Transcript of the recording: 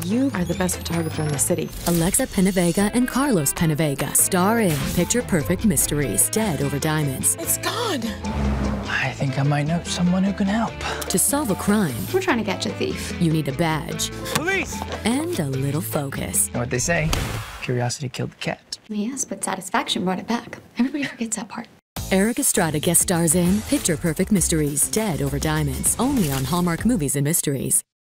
You are the best photographer in the city. Alexa PenaVega and Carlos PenaVega star in Picture Perfect Mysteries, Dead Over Diamonds. It's gone. I think I might know someone who can help. To solve a crime, We're trying to catch a thief. you need a badge. Police! And a little focus. You know what they say? Curiosity killed the cat. Yes, but satisfaction brought it back. Everybody forgets that part. Eric Estrada guest stars in Picture Perfect Mysteries, Dead Over Diamonds, only on Hallmark Movies and Mysteries.